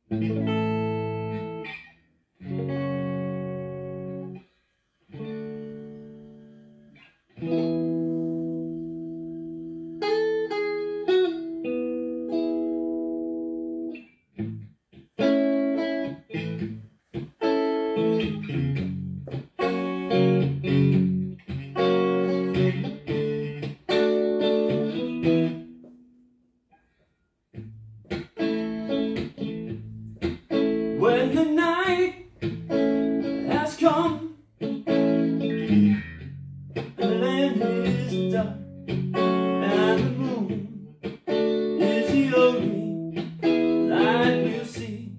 When the night has come and the land is dark and the moon is the only light we'll see.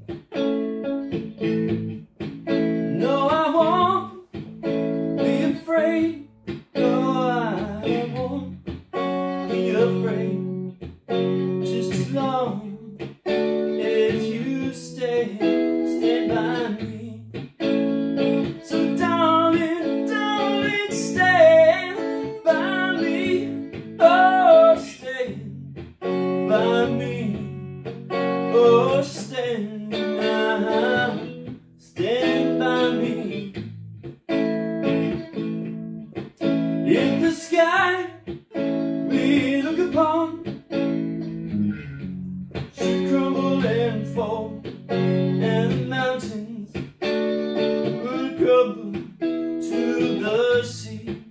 No, I won't be afraid. No, I won't be afraid. Just as long as you stand by me. So darling, darling, stand by me. Oh, stand by me. Oh, stand by me. In the sky we look upon should crumble and fall, and the mountains would crumble to the sea.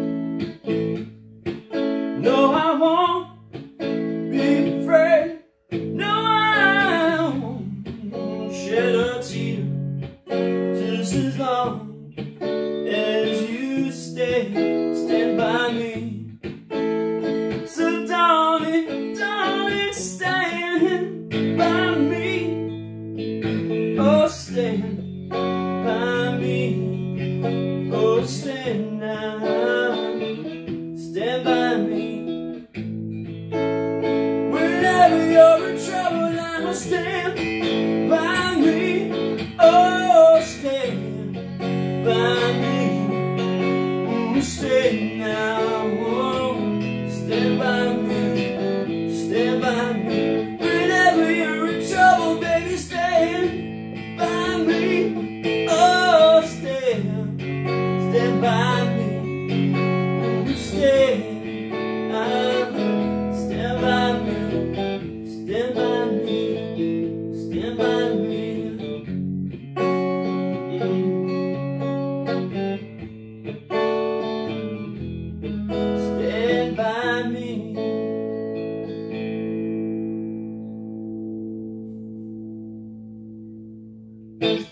No, I won't be afraid. No, I won't shed a tear. Just as long as you stand by me. So darling, darling, stand by me. Oh, stand by me. Oh, stand by me. Whenever you're in trouble, I will stand by me. Oh, stand by me. Oh, stand now. Oh, stand by me. Stand by me. Whenever you're in trouble, baby, stand by me. Oh, stand by me. Oh, stand by me. Stand by me. Stand by me. Stand by me.